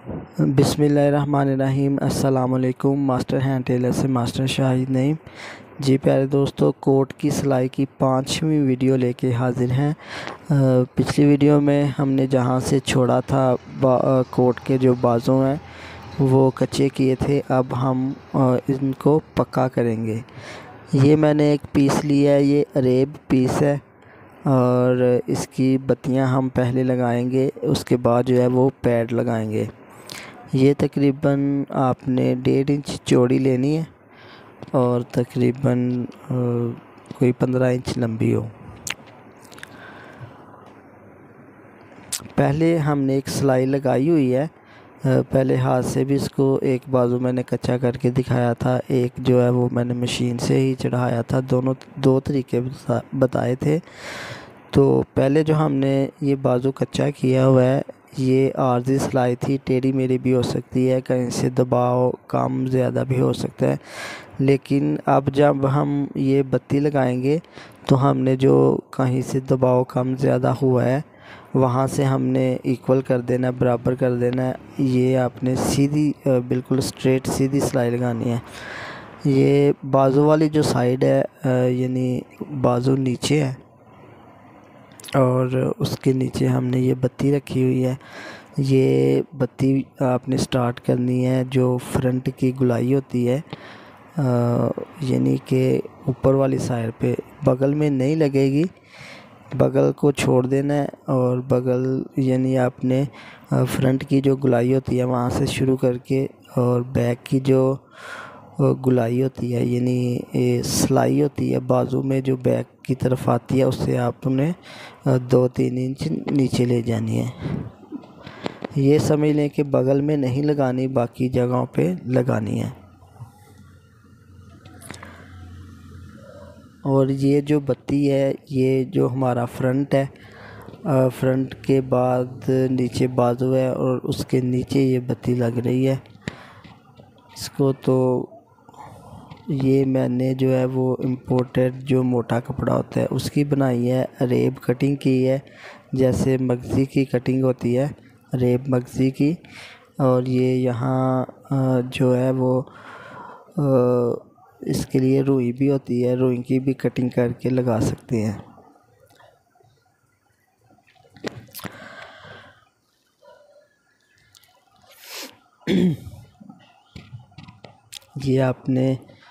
बिस्मिल्लाहिर्रहमानिर्रहीम। अस्सलाम वालेकुम। मास्टर हैंड टेलर से मास्टर शाहिद नईम। जी प्यारे दोस्तों, कोट की सिलाई की 5वीं वीडियो लेके हाज़िर हैं। पिछली वीडियो में हमने जहां से छोड़ा था कोट के जो बाजू हैं वो कच्चे किए थे। अब हम इनको पक्का करेंगे। ये मैंने एक पीस लिया है, ये अरेब पीस है और इसकी बत्तियां हम पहले लगाएंगे, उसके बाद जो है वो पैड लगाएंगे। ये तकरीबन आपने 1.5 इंच चौड़ी लेनी है और तकरीबन कोई 15 इंच लंबी हो। पहले हमने एक सिलाई लगाई हुई है, पहले हाथ से भी इसको एक बाजू मैंने कच्चा करके दिखाया था, एक जो है वो मैंने मशीन से ही चढ़ाया था। दोनों दो तरीके बताए थे। तो पहले जो हमने ये बाजू कच्चा किया हुआ है, ये आर्जी सिलाई थी, टेढ़ी मेढ़ी भी हो सकती है, कहीं से दबाव कम ज़्यादा भी हो सकता है। लेकिन अब जब हम ये बत्ती लगाएंगे तो हमने जो कहीं से दबाव कम ज़्यादा हुआ है वहाँ से हमने इक्वल कर देना, बराबर कर देना है। ये आपने सीधी बिल्कुल स्ट्रेट सीधी सिलाई लगानी है। ये बाजू वाली जो साइड है यानी बाजू नीचे है और उसके नीचे हमने ये बत्ती रखी हुई है। ये बत्ती आपने स्टार्ट करनी है जो फ्रंट की गुलाई होती है, यानी कि ऊपर वाली साइड पे, बगल में नहीं लगेगी, बगल को छोड़ देना है। और बगल यानी आपने फ्रंट की जो गुलाई होती है वहाँ से शुरू करके और बैक की जो गुलाई होती है यानी सिलाई होती है बाजू में जो बैक की तरफ आती है, उससे आपने 2-3 इंच नीचे ले जानी है। ये समझ लें कि बगल में नहीं लगानी, बाकी जगहों पे लगानी है। और ये जो बत्ती है, ये जो हमारा फ्रंट है, फ्रंट के बाद नीचे बाजू है और उसके नीचे ये बत्ती लग रही है। इसको तो ये मैंने जो है वो इम्पोर्टेड जो मोटा कपड़ा होता है उसकी बनाई है, अरेब कटिंग की है, जैसे मगज़ी की कटिंग होती है, अरेब मगज़ी की। और ये यहाँ जो है वो इसके लिए रुई भी होती है, रुई की भी कटिंग करके लगा सकते हैं। ये आपने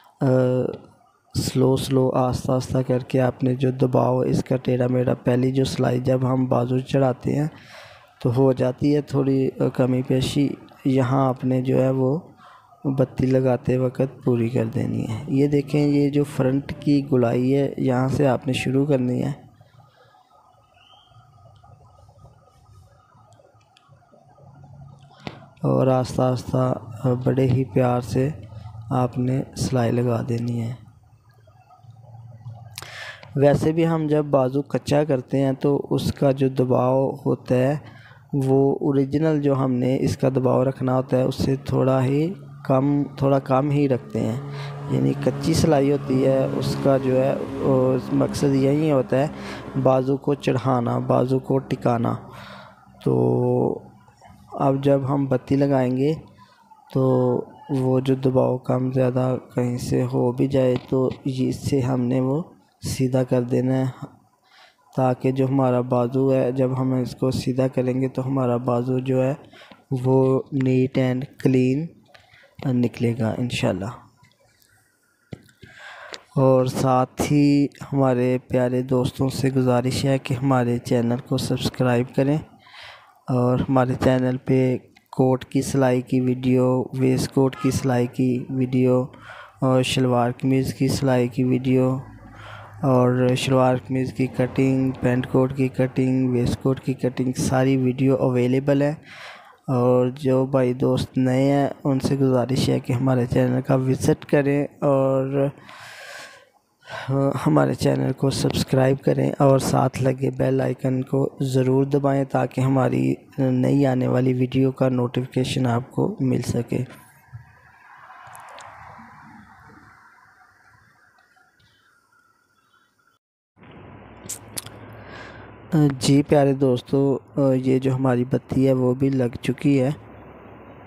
स्लो आस्ता आस्ता करके आपने जो दबाव इसका टेढ़ा मेढ़ा, पहली जो सिलाई जब हम बाजू चढ़ाते हैं तो हो जाती है थोड़ी कमी पेशी, यहाँ आपने जो है वो बत्ती लगाते वक्त पूरी कर देनी है। ये देखें, ये जो फ्रंट की गुलाई है यहाँ से आपने शुरू करनी है और आस्ता आस्ता बड़े ही प्यार से आपने सिलाई लगा देनी है। वैसे भी हम जब बाजू कच्चा करते हैं तो उसका जो दबाव होता है वो ओरिजिनल जो हमने इसका दबाव रखना होता है उससे थोड़ा कम ही रखते हैं। यानी कच्ची सिलाई होती है उसका जो है मकसद यही होता है बाजू को चढ़ाना, बाजू को टिकाना। तो अब जब हम बत्ती लगाएंगे तो वो जो दबाव कम ज़्यादा कहीं से हो भी जाए तो इससे हमने वो सीधा कर देना है, ताकि जो हमारा बाजू है जब हम इसको सीधा करेंगे तो हमारा बाजू जो है वो नीट एंड क्लीन निकलेगा इंशाल्लाह। और साथ ही हमारे प्यारे दोस्तों से गुजारिश है कि हमारे चैनल को सब्सक्राइब करें और हमारे चैनल पे कोट की सिलाई की वीडियो, वेस्ट कोट की सिलाई की वीडियो और शलवार कमीज़ की सिलाई की वीडियो और शलवार कमीज़ की कटिंग, पैंट कोट की कटिंग, वेस्ट कोट की कटिंग, सारी वीडियो अवेलेबल है। और जो भाई दोस्त नए हैं उनसे गुजारिश है कि हमारे चैनल का विज़िट करें और हमारे चैनल को सब्सक्राइब करें और साथ लगे बेल आइकन को ज़रूर दबाएं ताकि हमारी नई आने वाली वीडियो का नोटिफिकेशन आपको मिल सके। जी प्यारे दोस्तों, ये जो हमारी बत्ती है वो भी लग चुकी है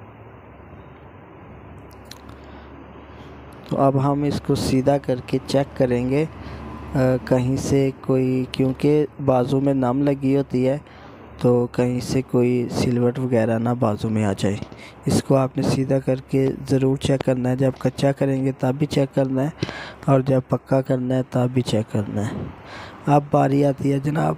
तो अब हम इसको सीधा करके चेक करेंगे कहीं से कोई, क्योंकि बाजू में नम लगी होती है तो कहीं से कोई सिलवट वगैरह ना बाजू में आ जाए। इसको आपने सीधा करके ज़रूर चेक करना है। जब कच्चा करेंगे तब भी चेक करना है और जब पक्का करना है तब भी चेक करना है। अब बारी आती है जनाब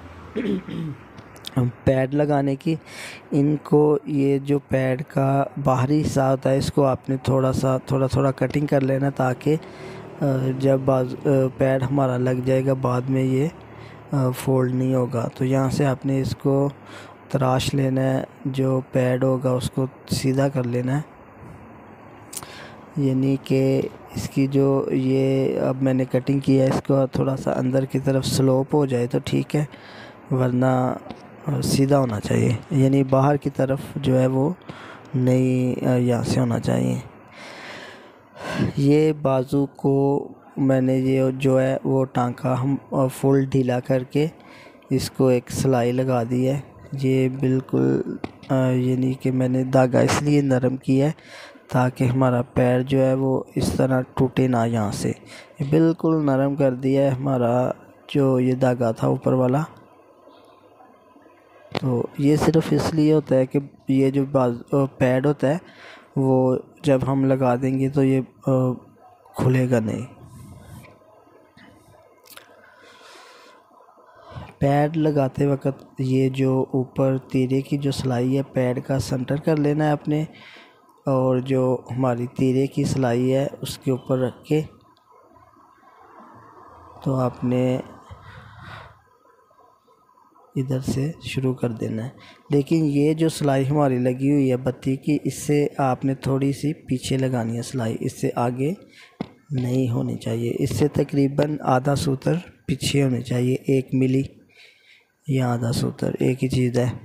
पैड लगाने की। इनको ये जो पैड का बाहरी हिस्सा होता है इसको आपने थोड़ा थोड़ा कटिंग कर लेना, ताकि जब पैड हमारा लग जाएगा बाद में ये फोल्ड नहीं होगा। तो यहाँ से आपने इसको तराश लेना है, जो पैड होगा उसको सीधा कर लेना है, यानी कि इसकी जो ये अब मैंने कटिंग किया है इसको थोड़ा सा अंदर की तरफ स्लोप हो जाए तो ठीक है, वरना सीधा होना चाहिए, यानी बाहर की तरफ जो है वो नहीं यहाँ से होना चाहिए। ये बाजू को मैंने ये जो है वो टांका हम फुल ढीला करके इसको एक सिलाई लगा दी है। ये बिल्कुल यानी कि मैंने धागा इसलिए नरम किया है ताकि हमारा पैर जो है वो इस तरह टूटे ना। यहाँ से ये बिल्कुल नरम कर दिया है हमारा जो ये धागा था ऊपर वाला। तो ये सिर्फ इसलिए होता है कि ये जो पैड होता है वो जब हम लगा देंगे तो ये खुलेगा नहीं। पैड लगाते वक्त ये जो ऊपर तीरे की जो सिलाई है पैड का सेंटर कर लेना है अपने, और जो हमारी तीरे की सिलाई है उसके ऊपर रख के तो आपने इधर से शुरू कर देना है। लेकिन ये जो सिलाई हमारी लगी हुई है बत्ती की, इससे आपने थोड़ी सी पीछे लगानी है सिलाई, इससे आगे नहीं होनी चाहिए। इससे तकरीबन आधा सूत्र पीछे होने चाहिए, 1 मिली या आधा सूत्र एक ही चीज़ है।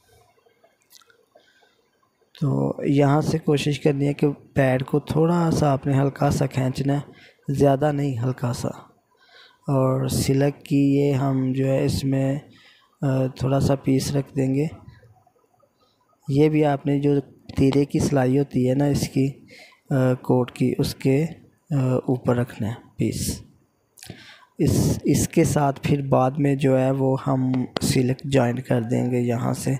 तो यहाँ से कोशिश करनी है कि पैड को थोड़ा सा आपने हल्का सा खींचना है, ज़्यादा नहीं हल्का सा। और सिलक की ये हम जो है इसमें थोड़ा सा पीस रख देंगे। ये भी आपने जो तीरे की सिलाई होती है ना इसकी कोट की, उसके ऊपर रखना है पीस। इसके साथ फिर बाद में जो है वो हम सिलक जॉइंट कर देंगे यहाँ से।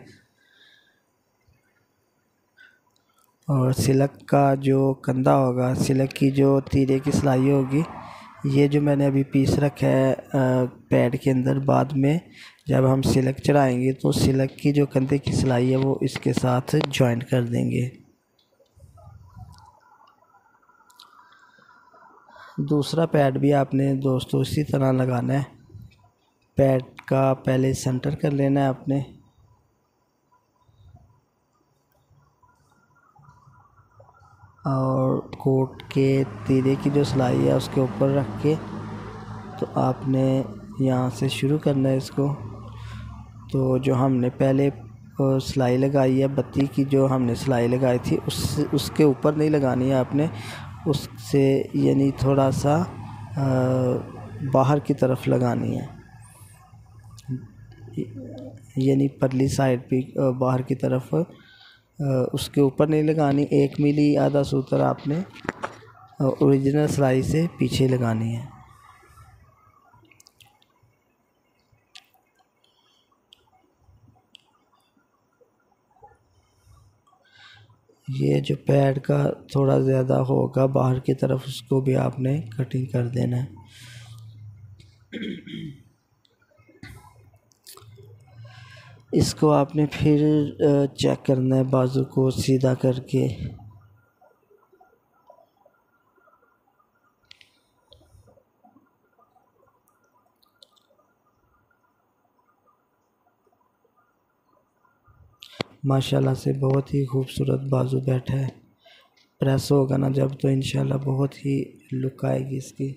और सिलक का जो कंधा होगा, सिलक की जो तीरे की सिलाई होगी, ये जो मैंने अभी पीस रखा है पैड के अंदर, बाद में जब हम सिलक चढ़ाएंगे तो सिलक की जो कंधे की सिलाई है वो इसके साथ जॉइंट कर देंगे। दूसरा पैड भी आपने दोस्तों इसी तरह लगाना है। पैड का पहले सेंटर कर लेना है आपने, और कोट के तीरे की जो सिलाई है उसके ऊपर रख के तो आपने यहाँ से शुरू करना है इसको। तो जो हमने पहले सिलाई लगाई है बत्ती की, जो हमने सिलाई लगाई थी उसके ऊपर नहीं लगानी है आपने, उससे यानी थोड़ा सा बाहर की तरफ लगानी है, यानी परली साइड पे बाहर की तरफ, उसके ऊपर नहीं लगानी। 1 मिली आधा सूत्र आपने ओरिजिनल सिलाई से पीछे लगानी है। ये जो पैड का थोड़ा ज़्यादा होगा बाहर की तरफ, उसको भी आपने कटिंग कर देना है। इसको आपने फिर चेक करना है बाजू को सीधा करके। माशाल्लाह से बहुत ही खूबसूरत बाजू बैठा है। प्रेस होगा ना जब तो इंशाल्लाह बहुत ही लुक आएगी इसकी।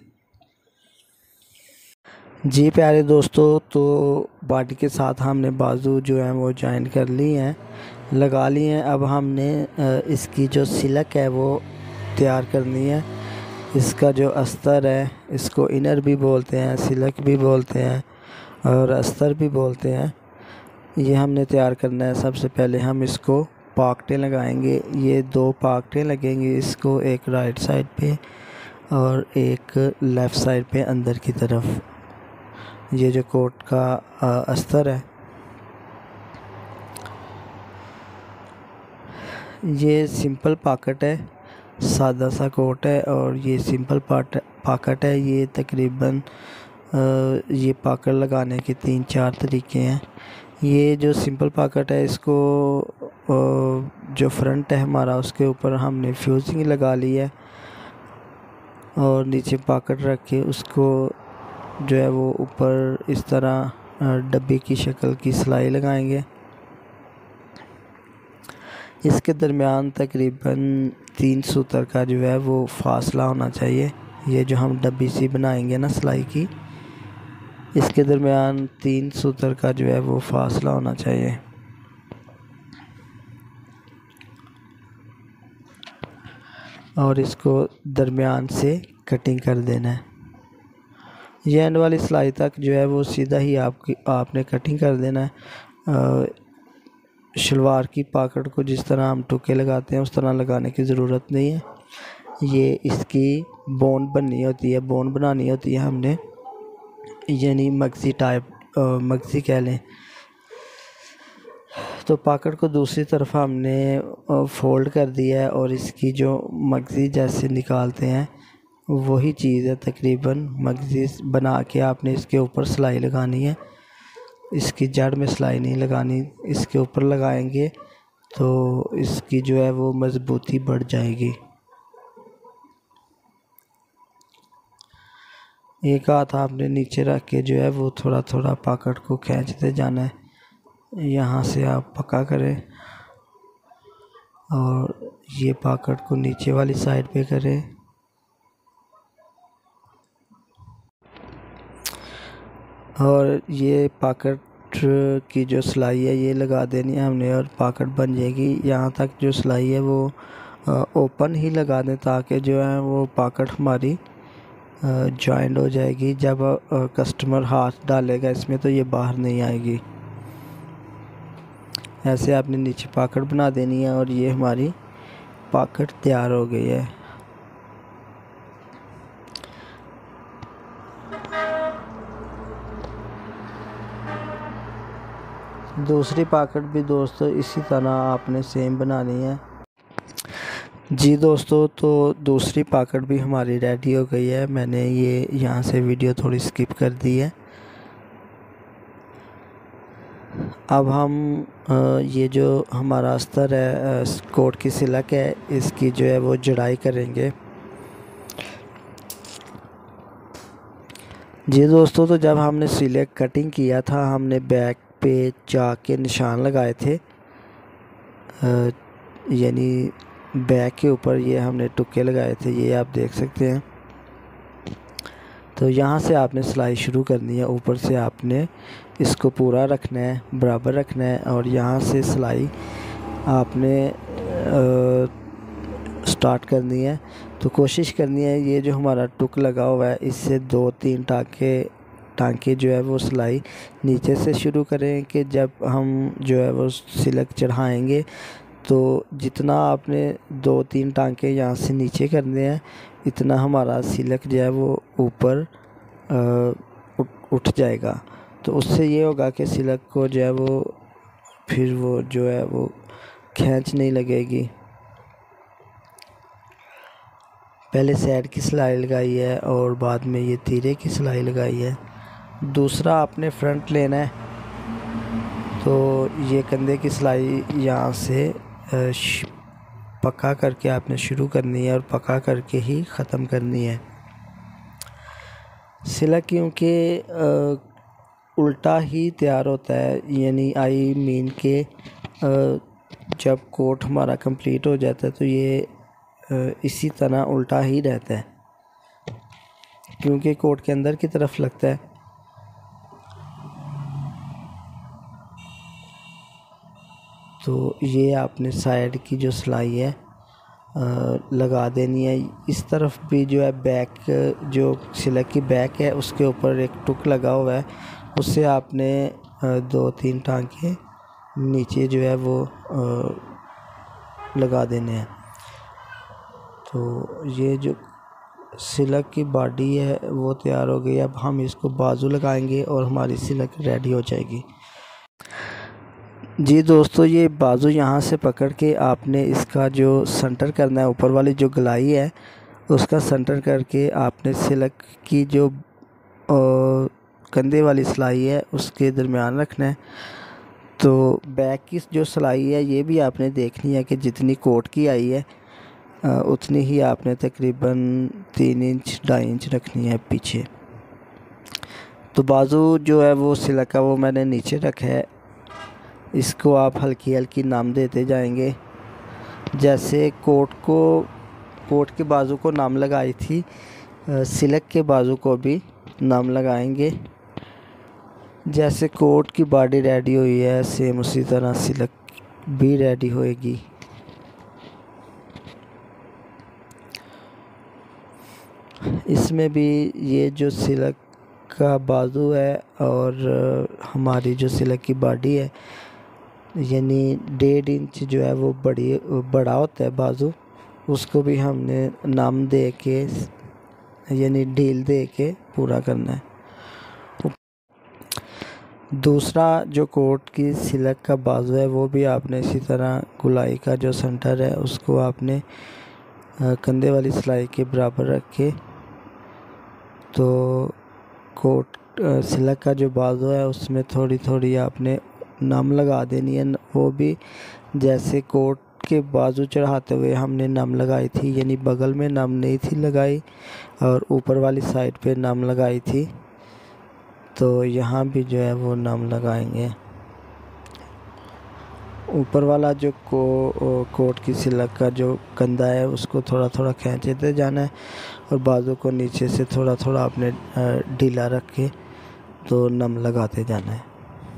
जी प्यारे दोस्तों, तो बॉडी के साथ हमने बाजू जो है वो जॉइन कर ली हैं, लगा ली हैं। अब हमने इसकी जो सिलक है वो तैयार करनी है। इसका जो अस्तर है, इसको इनर भी बोलते हैं, सिलक भी बोलते हैं और अस्तर भी बोलते हैं। ये हमने तैयार करना है। सबसे पहले हम इसको पाकटें लगाएंगे। ये 2 पाकटें लगेंगी इसको, एक राइट साइड पे और एक लेफ़्ट साइड पे अंदर की तरफ। ये जो कोट का अस्तर है, ये सिंपल पॉकेट है, सादा सा कोट है और ये सिंपल पॉकेट है। ये तकरीबन ये पॉकेट लगाने के 3-4 तरीके हैं। ये जो सिंपल पॉकेट है, इसको जो फ्रंट है हमारा, उसके ऊपर हमने फ्यूजिंग लगा ली है और नीचे पॉकेट रख के उसको जो है वो ऊपर इस तरह डब्बे की शक्ल की सिलाई लगाएंगे। इसके दरमियान तकरीबन 3 सूतर का जो है वो फासला होना चाहिए। ये जो हम डब्बी सी बनाएंगे ना सिलाई की, इसके दरमियान 3 सूतर का जो है वो फासला होना चाहिए। और इसको दरमियान से कटिंग कर देना है। ये एंड वाली सिलाई तक जो है वो सीधा ही आपने कटिंग कर देना है। शलवार की पॉकेट को जिस तरह हम टुके लगाते हैं उस तरह लगाने की ज़रूरत नहीं है। ये इसकी बोन बननी होती है, बोन बनानी होती है हमने, यानी मगज़ी टाइप, मगज़ी कह लें। तो पॉकेट को दूसरी तरफ हमने फोल्ड कर दिया है और इसकी जो मगज़ी जैसे निकालते हैं वही चीज़ है तकरीबन। मगज़ी बना के आपने इसके ऊपर सिलाई लगानी है। इसकी जड़ में सिलाई नहीं लगानी, इसके ऊपर लगाएंगे तो इसकी जो है वो मज़बूती बढ़ जाएगी। एक हाथ आपने नीचे रख के जो है वो थोड़ा थोड़ा पॉकेट को खींचते जाना है। यहाँ से आप पक्का करें और ये पॉकेट को नीचे वाली साइड पे करें। और ये पॉकेट की जो सिलाई है ये लगा देनी है हमने और पॉकेट बन जाएगी। यहाँ तक जो सिलाई है वो ओपन ही लगा दें ताकि जो है वो पॉकेट हमारी जॉइंट हो जाएगी। जब कस्टमर हाथ डालेगा इसमें तो ये बाहर नहीं आएगी। ऐसे आपने नीचे पॉकेट बना देनी है और ये हमारी पॉकेट तैयार हो गई है। दूसरी पॉकेट भी दोस्तों इसी तरह आपने सेम बनानी है। जी दोस्तों, तो दूसरी पॉकेट भी हमारी रेडी हो गई है। मैंने ये यहाँ से वीडियो थोड़ी स्किप कर दी है। अब हम ये जो हमारा अस्तर है, कोट की सिलक है, इसकी जो है वो जड़ाई करेंगे। जी दोस्तों, तो जब हमने सिलक कटिंग किया था हमने बैक पे चाक के निशान लगाए थे, यानी बैक के ऊपर ये हमने टुक्के लगाए थे, ये आप देख सकते हैं। तो यहाँ से आपने सिलाई शुरू करनी है, ऊपर से आपने इसको पूरा रखना है, बराबर रखना है और यहाँ से सिलाई आपने स्टार्ट करनी है। तो कोशिश करनी है ये जो हमारा टुक लगा हुआ है इससे 2-3 टांके जो है वो सिलाई नीचे से शुरू करें कि जब हम जो है वो सिलक चढ़ाएंगे तो जितना आपने 2-3 टांके यहाँ से नीचे करने हैं इतना हमारा सिलक जो है वो ऊपर उठ जाएगा। तो उससे ये होगा कि सिलक को जो है वो फिर वो जो है वो खींच नहीं लगेगी। पहले साइड की सिलाई लगाई है और बाद में ये तीरे की सिलाई लगाई है। दूसरा आपने फ्रंट लेना है, तो ये कंधे की सिलाई यहाँ से पक्का करके आपने शुरू करनी है और पक्का करके ही ख़त्म करनी है। सिलक क्योंकि उल्टा ही तैयार होता है, यानी आई मीन के जब कोट हमारा कंप्लीट हो जाता है तो ये इसी तरह उल्टा ही रहता है क्योंकि कोट के अंदर की तरफ लगता है। तो ये आपने साइड की जो सिलाई है लगा देनी है। इस तरफ भी जो है बैक, जो सिलक की बैक है उसके ऊपर एक टुक लगा हुआ है, उससे आपने 2-3 टांके नीचे जो है वो लगा देने हैं। तो ये जो सिलक की बॉडी है वो तैयार हो गई। अब हम इसको बाजू लगाएंगे और हमारी सिलक रेडी हो जाएगी। जी दोस्तों, ये बाजू यहाँ से पकड़ के आपने इसका जो सेंटर करना है, ऊपर वाली जो गलाई है उसका सेंटर करके आपने सिलक की जो कंधे वाली सिलाई है उसके दरमियान रखना है। तो बैक की जो सिलाई है ये भी आपने देखनी है कि जितनी कोट की आई है उतनी ही आपने तकरीबन 3 इंच 2.5 इंच रखनी है पीछे। तो बाजू जो है वो सिलक का वो मैंने नीचे रखा है। इसको आप हल्की हल्की नाम देते जाएंगे। जैसे कोट के बाजू को नाम लगाई थी, सिलक के बाजू को भी नाम लगाएंगे। जैसे कोट की बॉडी रेडी हुई है सेम उसी तरह सिलक भी रेडी होएगी। इसमेम भी ये जो सिलक का बाजू है और हमारी जो सिलक की बॉडी है यानी 1.5 इंच जो है वो बड़ा होता है बाजू, उसको भी हमने नाम दे के यानी ढील दे के पूरा करना है। दूसरा जो कोट की सिलक का बाजू है वो भी आपने इसी तरह गुलाई का जो सेंटर है उसको आपने कंधे वाली सिलाई के बराबर रख के, तो कोट सिलक का जो बाजू है उसमें थोड़ी थोड़ी आपने नम लगा देनी है। वो भी जैसे कोट के बाजू चढ़ाते हुए हमने नम लगाई थी, यानी बगल में नम नहीं थी लगाई और ऊपर वाली साइड पे नम लगाई थी, तो यहाँ भी जो है वो नम लगाएंगे। ऊपर वाला जो कोट की सिलक का जो कंधा है उसको थोड़ा थोड़ा खींचते जाना है और बाजू को नीचे से थोड़ा थोड़ा आपने ढीला रख के तो नम लगाते जाना है।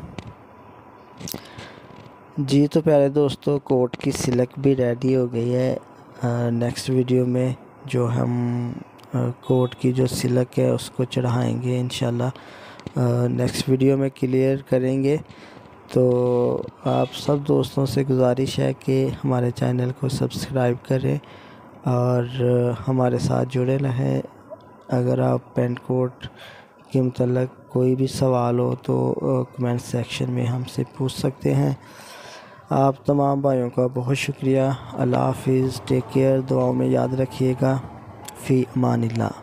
जी तो प्यारे दोस्तों, कोट की सिलक भी रेडी हो गई है। नेक्स्ट वीडियो में जो हम कोट की जो सिलक है उसको चढ़ाएंगे इंशाल्लाह, नेक्स्ट वीडियो में क्लियर करेंगे। तो आप सब दोस्तों से गुजारिश है कि हमारे चैनल को सब्सक्राइब करें और हमारे साथ जुड़े रहें। अगर आप पेंट कोट के मतलब कोई भी सवाल हो तो कमेंट सेक्शन में हमसे पूछ सकते हैं। आप तमाम भाइयों का बहुत शुक्रिया। अल्लाह हाफिज़, टेक केयर, दुआओं में याद रखिएगा। फ़ी अमानिल्लाह।